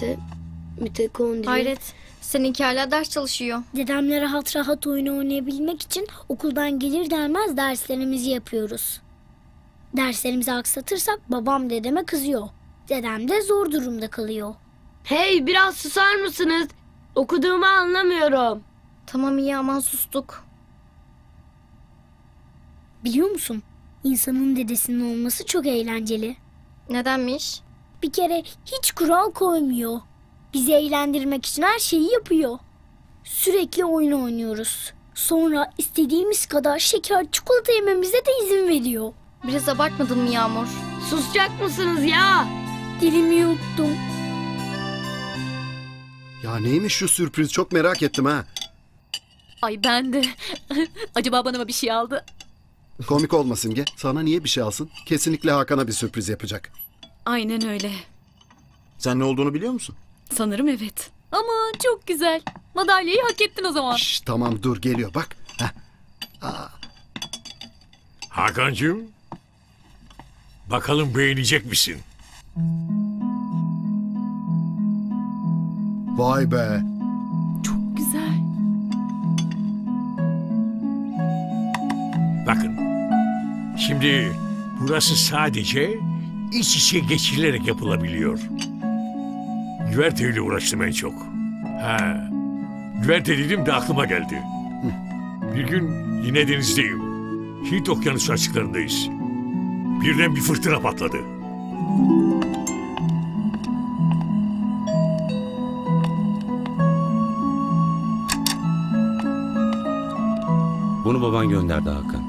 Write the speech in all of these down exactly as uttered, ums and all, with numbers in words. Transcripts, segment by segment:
işte. Mitokondri. Hayret. Seninki hala ders çalışıyor. Dedemle rahat rahat oyun oynayabilmek için okuldan gelir gelmez derslerimizi yapıyoruz. Derslerimizi aksatırsak babam dedeme kızıyor. Dedem de zor durumda kalıyor. Hey, biraz susar mısınız? Okuduğumu anlamıyorum. Tamam iyi, aman sustuk. Biliyor musun? İnsanın dedesinin olması çok eğlenceli. Nedenmiş? Bir kere hiç kural koymuyor. Bizi eğlendirmek için her şeyi yapıyor. Sürekli oyun oynuyoruz. Sonra istediğimiz kadar şeker, çikolata yememize de izin veriyor. Biraz abartmadın mı Yağmur? Susacak mısınız ya? Dilimi yuttum. Ya neymiş şu sürpriz, çok merak ettim ha. Ay ben de. Acaba bana mı bir şey aldı? Komik olma Simge. Sana niye bir şey alsın? Kesinlikle Hakan'a bir sürpriz yapacak. Aynen öyle. Sen ne olduğunu biliyor musun? Sanırım evet. Ama çok güzel. Madalyayı hak ettin o zaman. Şş, tamam dur, geliyor bak. Heh. Hakan'cığım, bakalım beğenecek misin? Vay be. Çok güzel. Bakın, şimdi burası sadece iç içe geçirilerek yapılabiliyor. Güverteyle uğraştım en çok. Ha, güverte dedim de aklıma geldi. Bir gün yine denizdeyim. Hint okyanusu açıklarındayız. Birden bir fırtına patladı. Bunu baban gönderdi Hakan.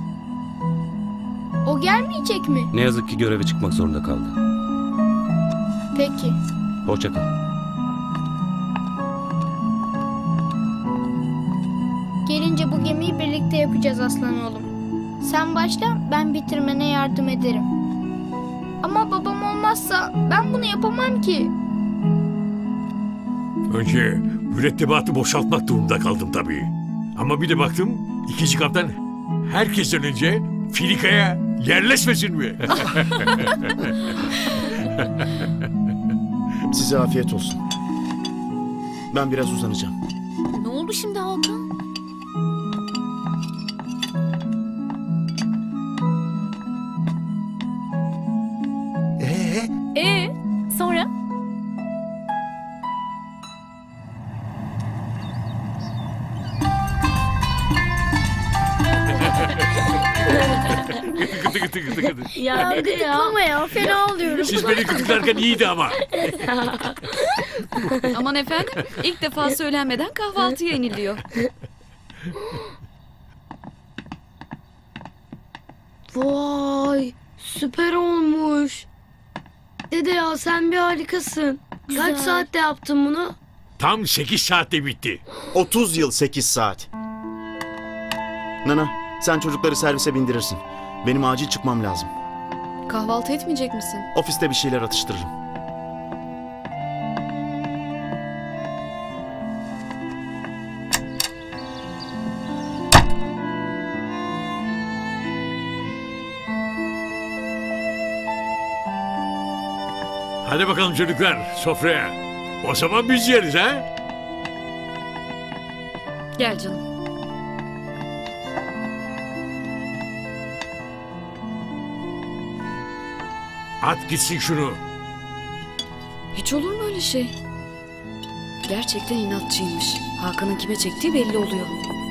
O gelmeyecek mi? Ne yazık ki göreve çıkmak zorunda kaldı. Peki. Hoşça kal. Gelince bu gemiyi birlikte yapacağız aslan oğlum. Sen başla, ben bitirmene yardım ederim. Ama babam olmazsa ben bunu yapamam ki. Önce mürettebatı boşaltmak durumunda kaldım tabii. Ama bir de baktım ikinci kaptan herkesten önce filikaya yerleşmesin mi? Size afiyet olsun. Ben biraz uzanacağım. Ne oldu şimdi Hakan? Ee? Ee, sonra? Gıdı gıdı gıdı gıdı. Ya dede ya. Ama ya fena oluyorum. Siz beni gıdıklarken iyiydi ama. Aman efendim, ilk defa söylenmeden kahvaltıya iniliyor. Vay, süper olmuş. Dede ya, sen bir harikasın. Güzel. Kaç saatte yaptın bunu? Tam sekiz saatte bitti. otuz yıl sekiz saat. Nana, sen çocukları servise bindirirsin. Benim acil çıkmam lazım. Kahvaltı etmeyecek misin? Ofiste bir şeyler atıştırırım. Hadi bakalım çocuklar, sofraya. O zaman biz yeriz ha? Gel canım. At gitsin şunu. Hiç olur mu öyle şey? Gerçekten inatçıymış. Hakan'ın kime çektiği belli oluyor.